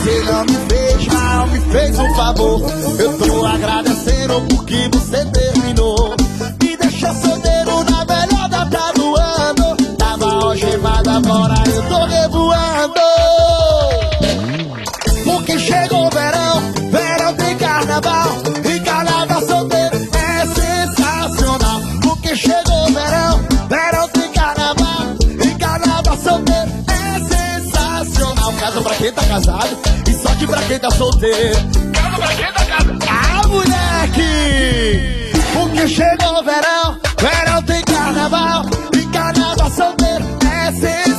Você não me fez mal, me fez um favor. Eu tô agradecendo porque você terminou. Me deixou solteiro na melhor data do ano. Tava algemado, agora eu tô revoando. Porque chegou o verão, verão tem carnaval. E carnaval solteiro é sensacional. Porque chegou o verão, verão tem carnaval. E carnaval solteiro é sensacional. Casa pra quem tá casado e sorte pra quem tá solteiro. Casa pra quem tá casado. Ah, moleque! Porque chegou o verão, verão tem carnaval. E carnaval solteiro é sensacional.